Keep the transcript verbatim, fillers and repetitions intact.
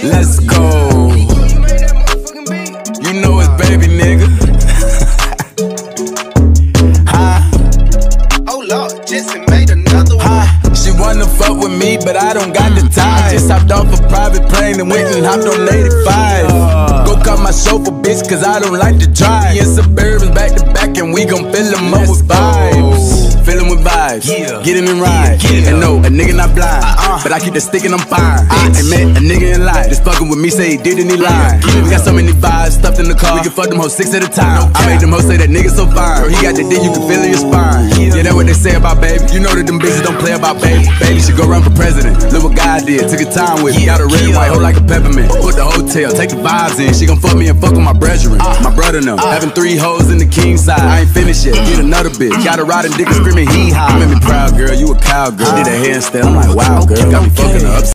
Let's go. You know it's baby, nigga. Huh? Oh Lord, Jesse made another one. Huh? She wanna fuck with me, but I don't got the time. I just hopped off a private plane and went and hopped on eighty-five. Go cut my chauffeur, bitch, cause I don't like to drive. In Suburbans back to back, and we gon' fill them up with vibes. Fill them with vibes, yeah. Get in and ride. Yeah, and no, a nigga not blind, uh-uh. But I keep the stick and I'm fine. I ain't met a nigga in line, just fucking with me, say he did and he lied. We got so many vibes stuffed in the car, we can fuck them hoes six at a time. I made them hoes say that nigga so fine. Girl, he got the dick, you can feel in your spine. Yeah, that's what they say about baby. You know that them bitches don't play about baby. Baby should go run for president. Look what God did, took his time with. Got a red and white hoe like a peppermint. Put the hotel, take the vibes in. She gon' fuck me and fuck with my brethren. My brother them, having three hoes in the king side. I ain't finished yet, get another bitch. Got a riding dick and screaming hee haw. You made me proud, girl, you a cowgirl. Did a handstand, I'm like, wow, girl, got me fucking her up.